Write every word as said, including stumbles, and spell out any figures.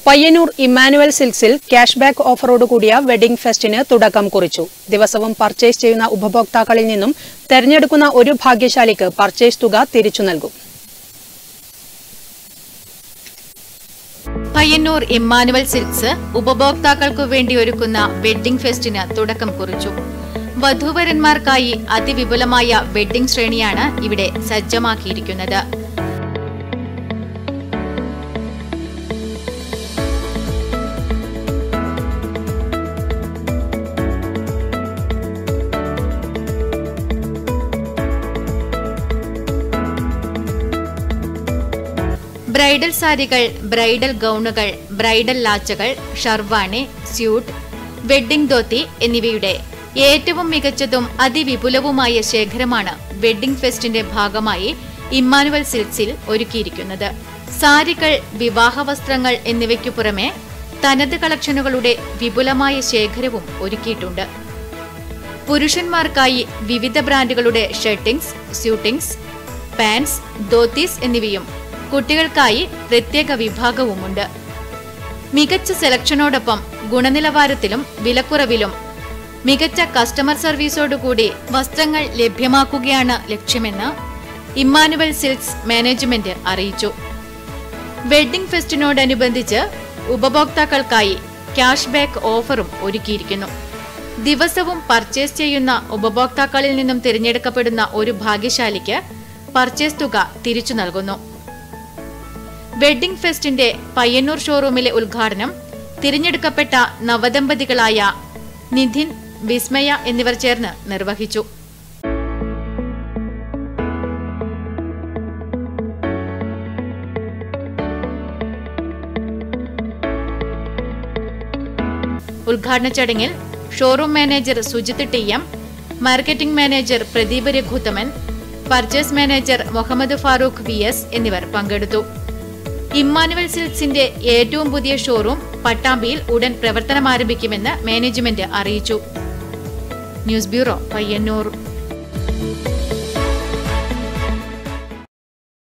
Payyanur Emmanuel Silksil cashback offerodu kudiya wedding festine തുടക്കം കുറിച്ചു. ദിവസവും പർച്ചേസ് ചെയ്യുന്ന ഉപഭോക്താക്കളിൽ നിന്നും തിരഞ്ഞെടുക്കുന്ന ഒരു ഭാഗ്യശാലിക്ക് പർച്ചേസ് തുക തിരിച്ചു നൽകും. Payyanur Emmanuel Silks ഉപഭോക്താക്കൾക്കു വേണ്ടി ഒരുക്കുന്ന വെഡ്ഡിംഗ് ഫെസ്റ്റിന് തുടക്കം കുറിച്ചു. വധൂവരന്മാർക്കായി അതിവിപുലമായ വെഡ്ഡിംഗ് ശ്രേണിയാണ് ഇവിടെ സജ്ജമാക്കിയിരിക്കുന്നത്. ബ്രൈഡൽ സാരികൾ, ബ്രൈഡൽ ഗൗണുകൾ, ബ്രൈഡൽ ലാച്ചകൾ, ഷർവാണി, സ്യൂട്ട്, വെഡ്ഡിംഗ് ധോത്തി എന്നിവയുടെ ഏറ്റവും മികച്ചതും അതിവിപുലവുമായ ശേഖരമാണ് വെഡ്ഡിംഗ് ഫെസ്റ്റിന്റെ ഭാഗമായി ഇമ്മാനുവൽ സിൽക്സിൽ ഒരുക്കിയിരിക്കുന്നത്. സാരികൾ, വിവാഹ വസ്ത്രങ്ങൾ എന്നിവയ്ക്കു പുറമെ തനത് കളക്ഷനുകളുടെ വിപുലമായ ശേഖരവും ഒരുക്കിയിട്ടുണ്ട്. പുരുഷന്മാർക്കായി വിവിധ ബ്രാൻഡുകളുടെ ഷർട്ടിംഗ്സ്, സ്യൂട്ടിംഗ്സ്, പാൻസ്, ധോത്തീസ് എന്നിവയും കുട്ടികൾക്കായി പ്രത്യേക വിഭാഗവുമുണ്ട്. മികച്ച സെലക്ഷനോടൊപ്പം ഗുണനിലവാരത്തിലും വിലക്കുറവിലും മികച്ച കസ്റ്റമർ സർവീസോടുകൂടി വസ്ത്രങ്ങൾ ലഭ്യമാക്കുകയാണ് ലക്ഷ്യമെന്ന് ഇമ്മാനുവൽ സിൽക്സ് മാനേജ്മെന്റ് അറിയിച്ചു. വെഡ്ഡിംഗ് ഫെസ്റ്റിനോടനുബന്ധിച്ച് ഉപഭോക്താക്കൾക്കായി ക്യാഷ് ബാക്ക് ഓഫറും ഒരുക്കിയിരിക്കുന്നു. ദിവസവും പർച്ചേസ് ചെയ്യുന്ന ഉപഭോക്താക്കളിൽ നിന്നും തിരഞ്ഞെടുക്കപ്പെടുന്ന ഒരു ഭാഗ്യശാലിക്ക് പർച്ചേസ് തുക തിരിച്ചു നൽകുന്നു. വെഡ്ഡിംഗ് ഫെസ്റ്റിന്റെ പയ്യന്നൂർ ഷോറൂമിലെ ഉദ്ഘാടനം തിരഞ്ഞെടുക്കപ്പെട്ട നവദമ്പതികളായ നിധിൻ, വിസ്മയ എന്നിവർ ചേർന്ന് നിർവഹിച്ചു. ഉദ്ഘാടന ചടങ്ങിൽ showroom manager Sujith T M, marketing manager Pradeep Raghuthaman, purchase manager Muhammad Farooq V S എന്നിവർ പങ്കെടുത്തു. ഇമ്മാനുവൽ സിൽക്സിന്റെ ഏറ്റവും പുതിയ ഷോറൂം പട്ടാമ്പിയിൽ ഉടൻ പ്രവർത്തനമാരംഭിക്കുമെന്ന് മാനേജ്മെന്റ് അറിയിച്ചു. News bureau, Payyanur.